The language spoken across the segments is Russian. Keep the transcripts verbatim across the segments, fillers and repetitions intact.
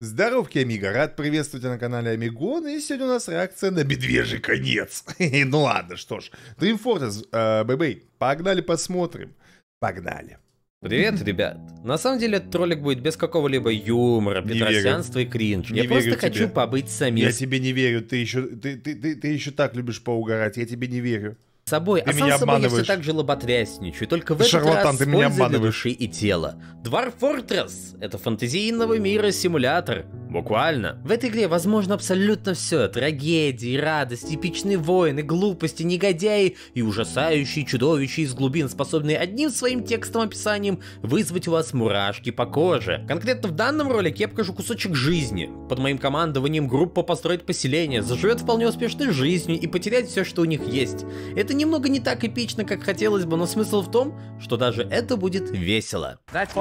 Здоровки, Амиго, рад приветствовать тебя на канале Амигон, и сегодня у нас реакция на медвежий конец. Ну ладно, что ж, Team Fortress, э, бэй-бэй, погнали посмотрим, погнали. Привет, ребят. На самом деле этот ролик будет без какого-либо юмора, петросянства и кринжа. Я просто хочу побыть самим Я тебе не верю, ты еще, ты, ты, ты, ты еще так любишь поугарать, я тебе не верю. собой, Ты а меня сам собой я все обманываешь. так же лоботрясничаю, только в Ты этот шарлатан, раз ты меня используя для обманываешь. души и тела. Dwarf Fortress — это фантазийного мира симулятор. Буквально. В этой игре возможно абсолютно все. Трагедии, радости, эпичные войны, глупости, негодяи и ужасающие чудовища из глубин, способные одним своим текстовым описанием вызвать у вас мурашки по коже. Конкретно в данном ролике я покажу кусочек жизни. Под моим командованием группа построит поселение, заживет вполне успешной жизнью и потеряет все, что у них есть. Это немного не так эпично, как хотелось бы, но смысл в том, что даже это будет весело.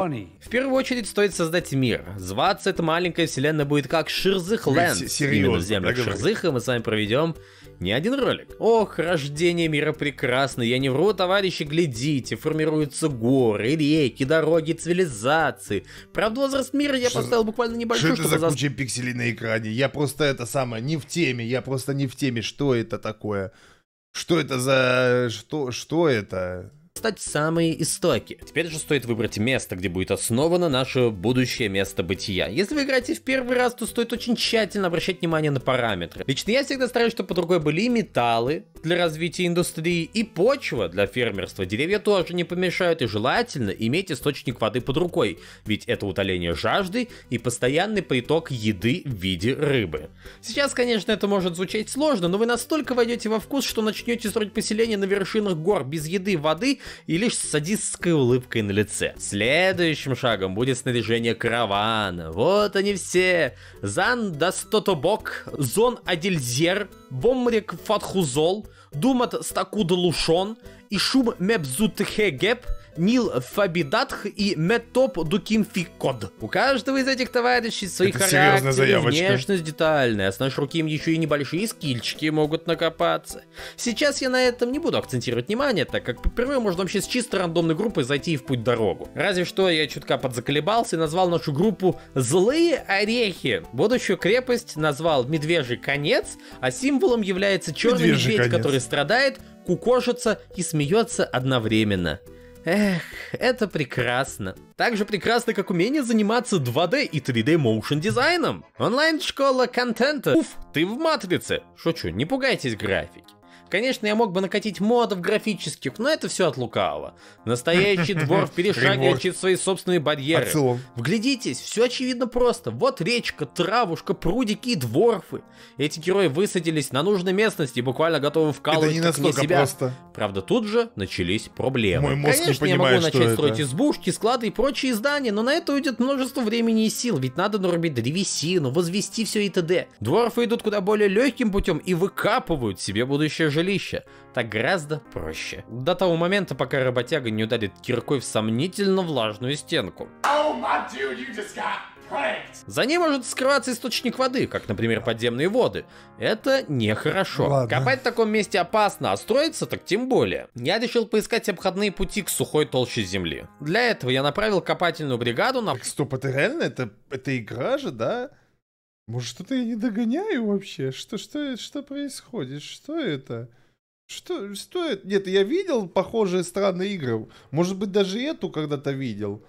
В первую очередь стоит создать мир. Зваться эта маленькая вселенная будет как Ширзых Лэнд. Именно в землях Ширзыха мы с вами проведем не один ролик. Ох, рождение мира прекрасно, я не вру, товарищи, глядите, формируются горы, реки, дороги, цивилизации. Правда, возраст мира я Что поставил буквально небольшой, Что это чтобы за за... куча пикселей на экране? Я просто это самое, не в теме, я просто не в теме, что это такое? Что это за... что, что это? стать самые истоки. Теперь же стоит выбрать место, где будет основано наше будущее место бытия. Если вы играете в первый раз, то стоит очень тщательно обращать внимание на параметры. Лично я всегда стараюсь, чтобы под рукой были и металлы для развития индустрии, и почва для фермерства. Деревья тоже не помешают, и желательно иметь источник воды под рукой, ведь это утоление жажды и постоянный приток еды в виде рыбы. Сейчас, конечно, это может звучать сложно, но вы настолько войдете во вкус, что начнете строить поселение на вершинах гор без еды, воды и лишь с садистской улыбкой на лице. Следующим шагом будет снаряжение каравана. Вот они все. Зан Дастотобок, Зон Адельзер, Бомрик Фатхузол, Думат Стакуда Лушон, Ишум Мебзутхегеп, Нил Фабидатх и Метоп Дукимфикод. У каждого из этих товарищей свои характеры, внешность детальная, а с нашей руки им еще и небольшие скильчики могут накопаться. Сейчас я на этом не буду акцентировать внимание, так как впервые можно вообще с чисто рандомной группой зайти в путь дорогу. Разве что я чутка подзаколебался и назвал нашу группу «Злые орехи». Будущую крепость назвал «Медвежий конец», а символом является черный Медвежий медведь, конец. который страдает, кукошится и смеется одновременно. Эх, это прекрасно. Так же прекрасно, как умение заниматься два дэ и три дэ моушен дизайном. Онлайн-школа контента. Уф, ты в матрице. Шучу, не пугайтесь графики. Конечно, я мог бы накатить модов графических, но это все от лукавого. Настоящий двор перешагивает через свои собственные барьеры. Отцелон. Вглядитесь, все очевидно просто. Вот речка, травушка, прудики и дворфы. Эти герои высадились на нужной местности и буквально готовы вкалывать Это не как не настолько себя. просто. Правда, тут же начались проблемы. Мой мозг не Конечно, я понимает, могу что начать это. строить избушки, склады и прочие здания, но на это уйдет множество времени и сил, ведь надо нарубить древесину, возвести все и т.д. Дворфы идут куда более легким путем и выкапывают себе будущее жилище. Так гораздо проще. До того момента, пока работяга не ударит киркой в сомнительно влажную стенку. Oh, my dude, you just got pranked. За ней может скрываться источник воды, как, например, подземные воды. Это нехорошо. Ладно. Копать в таком месте опасно, а строиться так тем более. Я решил поискать обходные пути к сухой толще земли. Для этого я направил копательную бригаду на... Так, стоп, это реально? Это, это игра же, да? Может, что-то я не догоняю вообще? Что, что, что происходит? Что это? Что, что это? Нет, я видел похожие странные игры. Может быть, даже эту когда-то видел.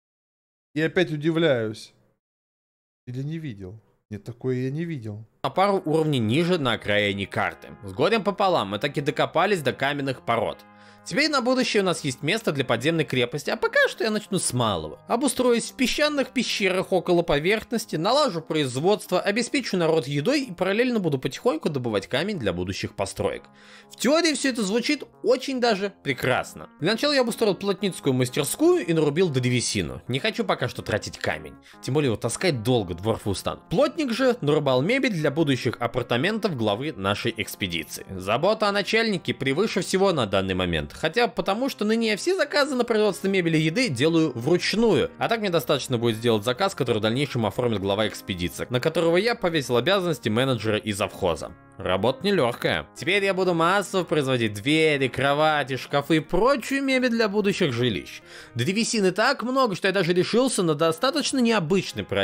И опять удивляюсь. Или не видел? Нет, такое я не видел. на пару уровней ниже на окраине карты. С горем пополам мы таки докопались до каменных пород. Теперь на будущее у нас есть место для подземной крепости, а пока что я начну с малого. Обустроюсь в песчаных пещерах около поверхности, налажу производство, обеспечу народ едой и параллельно буду потихоньку добывать камень для будущих построек. В теории все это звучит очень даже прекрасно. Для начала я обустроил плотницкую мастерскую и нарубил древесину. Не хочу пока что тратить камень, тем более его таскать долго, дворфы устанут. Плотник же нарубал мебель для будущих апартаментов главы нашей экспедиции. Забота о начальнике превыше всего на данный момент. Хотя потому, что ныне я все заказы на производство мебели и еды делаю вручную. А так мне достаточно будет сделать заказ, который в дальнейшем оформит глава экспедиции, на которого я повесил обязанности менеджера и завхоза. Работа нелегкая. Теперь я буду массово производить двери, кровати, шкафы и прочую мебель для будущих жилищ. Древесины так много, что я даже решился на достаточно необычный проект.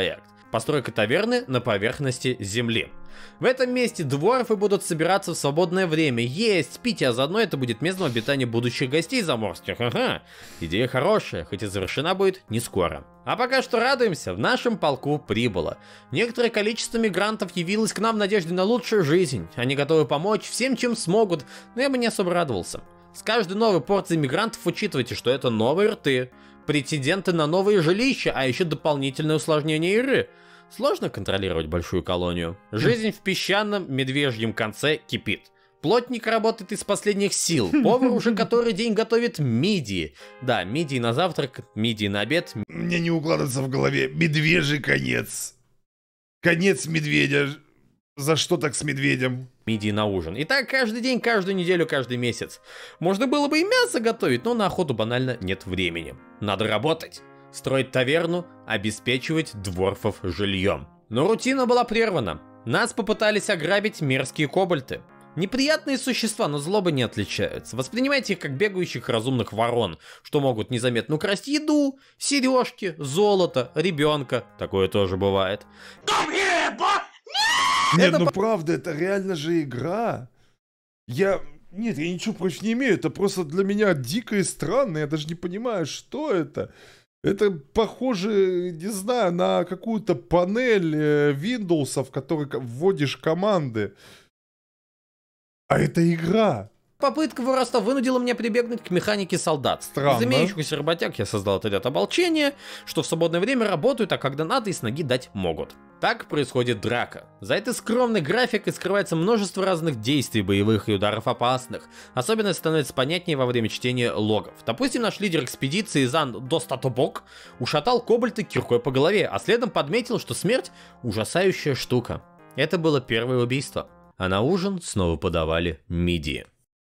Постройка таверны на поверхности земли. В этом месте дворфы будут собираться в свободное время, есть, пить, а заодно это будет местом обитания будущих гостей заморских. Ага, идея хорошая, хоть и завершена будет не скоро. А пока что радуемся, в нашем полку прибыло. Некоторое количество мигрантов явилось к нам в надежде на лучшую жизнь. Они готовы помочь всем, чем смогут, но я бы не особо радовался. С каждой новой порцией мигрантов учитывайте, что это новые рты, претенденты на новые жилища, а еще дополнительное усложнение игры. Сложно контролировать большую колонию. Жизнь в песчаном медвежьем конце кипит. Плотник работает из последних сил. Повар уже который день готовит мидии. Да, мидии на завтрак, мидии на обед. Мне не укладывается в голове. Медвежий конец. Конец медведя. За что так с медведем? Мидии на ужин. И так каждый день, каждую неделю, каждый месяц. Можно было бы и мясо готовить, но на охоту банально нет времени. Надо работать. Строить таверну, обеспечивать дворфов жильем. Но рутина была прервана. Нас попытались ограбить мерзкие кобальты. Неприятные существа, но злобы не отличаются. Воспринимайте их как бегающих разумных ворон, что могут незаметно украсть еду, сережки, золото, ребенка. Такое тоже бывает. Нет, Это ну по- правда, это реально же игра. Я... Нет, я ничего против не имею. Это просто для меня дико и странно. Я даже не понимаю, что это. Это похоже, не знаю, на какую-то панель э, Windows, в которой ко- вводишь команды. А это игра. Попытка воровства вынудила меня прибегнуть к механике солдат. Странно. Из имеющихся работяг я создал отряд ополчения, что в свободное время работают, а когда надо и с ноги дать могут. Так происходит драка. За этой скромной графикой скрывается множество разных действий, боевых и ударов опасных. Особенно становится понятнее во время чтения логов. Допустим, наш лидер экспедиции Зан Достатобок ушатал кобальта киркой по голове, а следом подметил, что смерть — ужасающая штука. Это было первое убийство. А на ужин снова подавали мидии.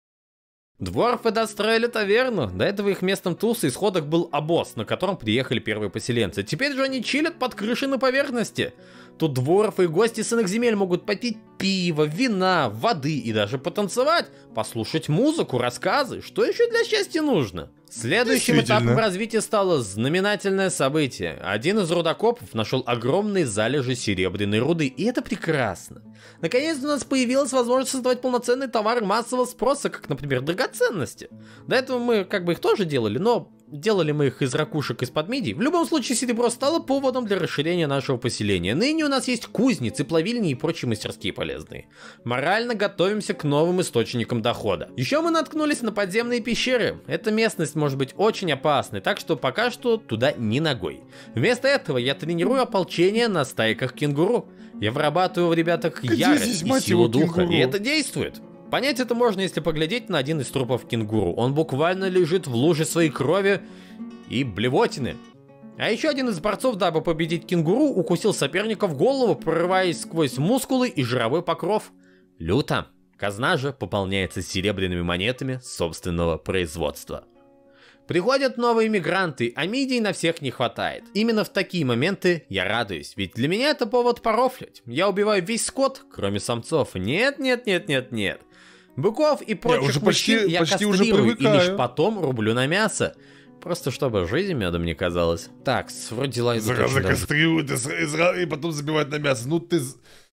Дворфы достроили таверну. До этого их местом туса и сходок был обоз, на котором приехали первые поселенцы. Теперь же они чилят под крышей на поверхности. Тут дворфы и гости с иных земель могут попить пиво, вина, воды и даже потанцевать, послушать музыку, рассказы. Что еще для счастья нужно? Следующим этапом развития стало знаменательное событие. Один из рудокопов нашел огромные залежи серебряной руды, и это прекрасно. Наконец-то у нас появилась возможность создавать полноценные товары массового спроса, как, например, драгоценности. До этого мы как бы их тоже делали, но делали мы их из ракушек из-под мидий. В любом случае, серебро стало поводом для расширения нашего поселения. Ныне у нас есть кузницы, плавильни и прочие мастерские полезные. Морально готовимся к новым источникам дохода. Еще мы наткнулись на подземные пещеры. Эта местность может быть очень опасной, так что пока что туда ни ногой. Вместо этого я тренирую ополчение на стайках кенгуру. Я вырабатываю в ребятах Где ярость здесь, и мать силу его, духа, кенгуру? и это действует. Понять это можно, если поглядеть на один из трупов кенгуру. Он буквально лежит в луже своей крови и блевотины. А еще один из борцов, дабы победить кенгуру, укусил соперника в голову, прорываясь сквозь мускулы и жировой покров. Люто. Казна же пополняется серебряными монетами собственного производства. Приходят новые мигранты, а мидий на всех не хватает. Именно в такие моменты я радуюсь, ведь для меня это повод порофлять. Я убиваю весь скот, кроме самцов. Нет, нет, нет, нет, нет. Быков и прочих уже мужчин почти- я почти уже кастрирую и привыкаю. лишь потом рублю на мясо. Просто чтобы жизнь медом не казалась. Так, вроде дела идут очень даже. Закастрируют и, с- и сра- и потом забивают на мясо. Ну ты... з-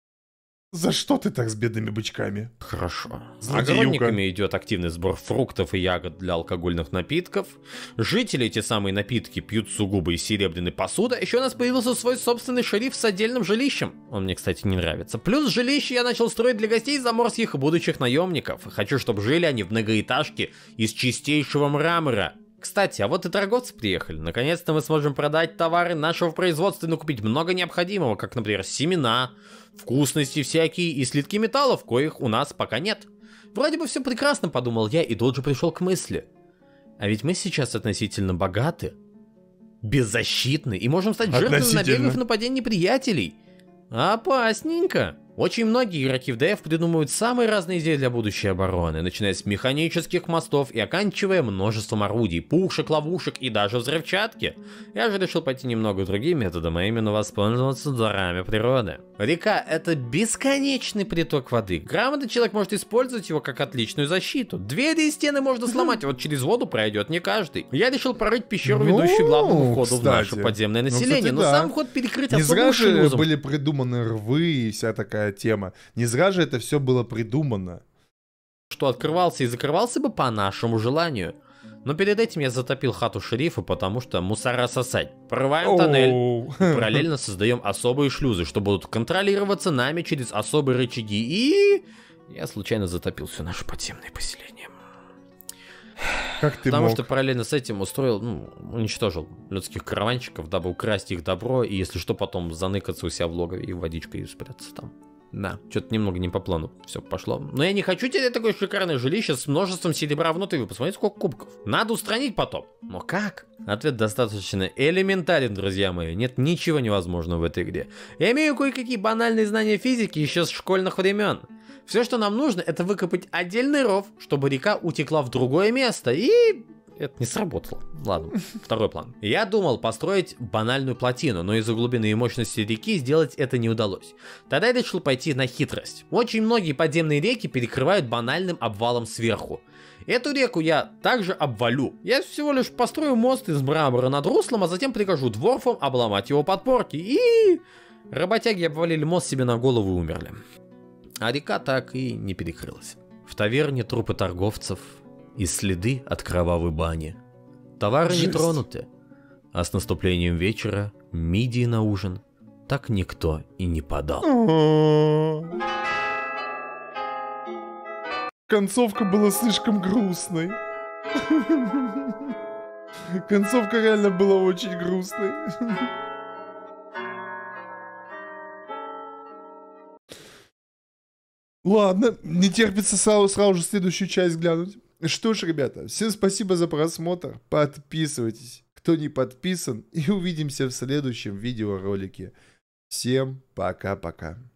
За что ты так с бедными бычками? Хорошо. Злодеюка. Огородниками идет активный сбор фруктов и ягод для алкогольных напитков. Жители эти самые напитки пьют сугубо из серебряной посуды. Еще у нас появился свой собственный шериф с отдельным жилищем. Он мне, кстати, не нравится. Плюс жилище я начал строить для гостей заморских и будущих наемников. Хочу, чтобы жили они в многоэтажке из чистейшего мрамора. Кстати, а вот и торговцы приехали. Наконец-то мы сможем продать товары нашего производства и накупить много необходимого, как, например, семена, вкусности всякие и слитки металлов, коих у нас пока нет. Вроде бы все прекрасно, подумал я, и тут же пришел к мысли. А ведь мы сейчас относительно богаты, беззащитны и можем стать жертвами Относительно. набегов и нападений неприятелей. Опасненько. Очень многие игроки в ди эф придумывают самые разные идеи для будущей обороны, начиная с механических мостов и оканчивая множеством орудий, пушек, ловушек и даже взрывчатки. Я же решил пойти немного другим методом, а именно воспользоваться дарами природы. Река — это бесконечный приток воды. Грамотный человек может использовать его как отличную защиту. Двери и стены можно сломать, а вот через воду пройдет не каждый. Я решил прорыть пещеру, Ну, ведущую к главному входу кстати. в наше подземное Ну, население. кстати, Но да. сам вход перекрыть Не особым зря же шлюзом. были придуманы рвы и вся такая тема. Не зря же это все было придумано. Что открывался и закрывался бы по нашему желанию. Но перед этим я затопил хату шерифа, потому что мусора сосать. Прорываем тоннель. Оу. И параллельно создаем особые шлюзы, что будут контролироваться нами через особые рычаги. И я случайно затопил все наше подземное поселение. Как ты Потому мог? что параллельно с этим устроил, ну, уничтожил людских караванщиков, дабы украсть их добро, и если что, потом заныкаться у себя в логове и водичкой спрятаться там. Да, что-то немного не по плану все пошло. Но я не хочу терять такое шикарное жилище с множеством серебра внутри. Вы посмотрите, сколько кубков. Надо устранить потоп. Но как? Ответ достаточно элементарен, друзья мои. Нет ничего невозможного в этой игре. Я имею кое-какие банальные знания физики еще с школьных времен. Все, что нам нужно, это выкопать отдельный ров, чтобы река утекла в другое место. И... это не сработало. Ладно, второй план. Я думал построить банальную плотину, но из-за глубины и мощности реки сделать это не удалось. Тогда я решил пойти на хитрость. Очень многие подземные реки перекрывают банальным обвалом сверху. Эту реку я также обвалю. Я всего лишь построю мост из мрамора над руслом, а затем прикажу дворфам обломать его подпорки. И... работяги обвалили мост себе на голову и умерли. А река так и не перекрылась. В таверне трупы торговцев и следы от кровавой бани. Товары Жесть. не тронуты, а с наступлением вечера мидии на ужин так никто и не подал. Концовка была слишком грустной. Концовка реально была очень грустной. Ладно, не терпится сразу, сразу же следующую часть глянуть. Что ж, ребята, всем спасибо за просмотр. Подписывайтесь, кто не подписан. И увидимся в следующем видеоролике. Всем пока-пока.